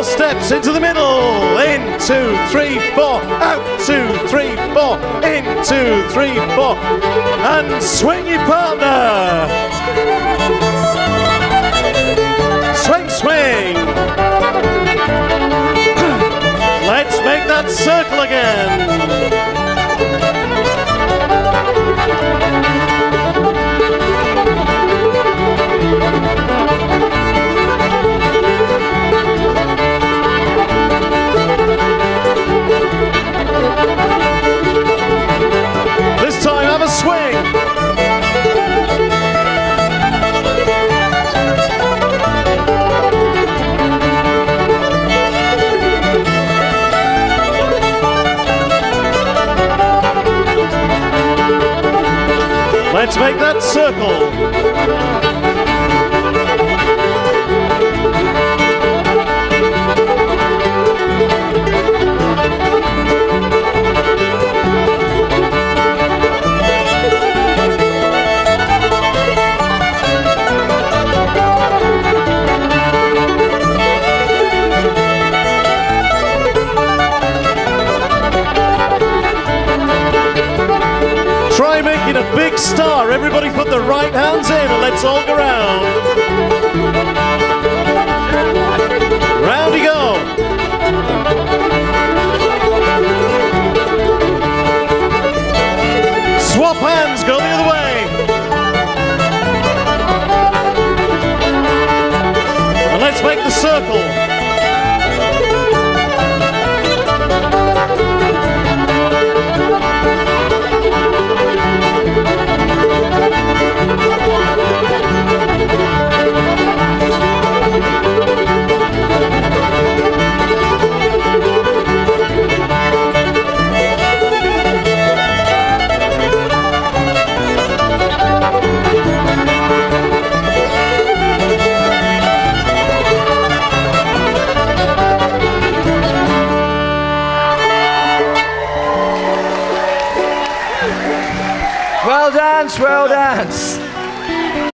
4 steps into the middle. In, 2, 3, 4. Out, 2, 3, 4. In, 2, 3, 4. And swing your partner. Swing, swing. Let's make that circle again. This time have a swing. Let's make that circle. Try making a big star. Everybody put the right hands in and let's all go round. Round you go. Swap hands, go the other way. And let's make the circle. Well danced, well danced.